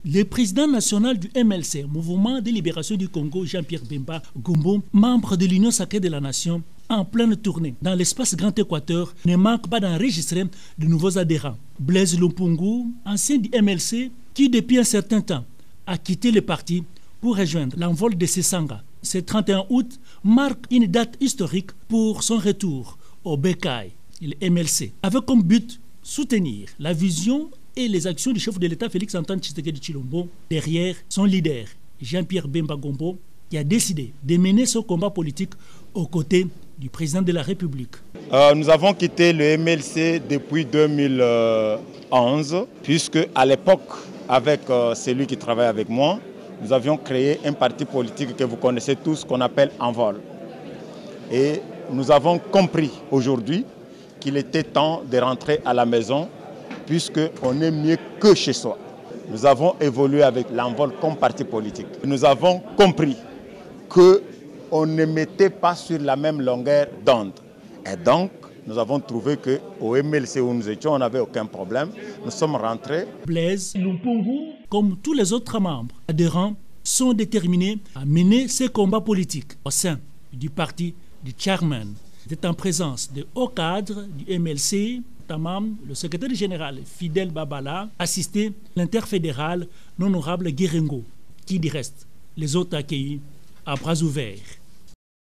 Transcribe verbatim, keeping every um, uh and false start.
Le président national du M L C, Mouvement de Libération du Congo, Jean-Pierre Bemba Gombo, membre de l'Union sacrée de la Nation, en pleine tournée dans l'espace Grand Équateur, ne manque pas d'enregistrer de nouveaux adhérents. Blaise Lumpungu, ancien du M L C, qui depuis un certain temps a quitté le parti pour rejoindre l'envol de Sessanga. Ce trente et un août marque une date historique pour son retour au B K I, le M L C, avec comme but soutenir la vision et les actions du chef de l'État Félix-Antoine Tshisekedi Tshilombo derrière son leader Jean-Pierre Bemba Gombo, qui a décidé de mener son combat politique aux côtés du président de la République. Euh, nous avons quitté le M L C depuis deux mille onze, puisque à l'époque, avec euh, celui qui travaille avec moi, nous avions créé un parti politique que vous connaissez tous, qu'on appelle Envol. Et nous avons compris aujourd'hui qu'il était temps de rentrer à la maison, puisqu'on est mieux que chez soi. Nous avons évolué avec l'Envol comme parti politique. Nous avons compris qu'on ne mettait pas sur la même longueur d'onde. Et donc, nous avons trouvé qu'au M L C où nous étions, on n'avait aucun problème. Nous sommes rentrés. Blaise Lumpungu, comme tous les autres membres adhérents, sont déterminés à mener ces combats politiques au sein du parti du chairman. C'est en présence de hauts cadres du M L C, notamment le secrétaire général Fidel Babala, assisté l'interfédéral l'honorable Guérengo, qui du reste les autres accueillis à bras ouverts.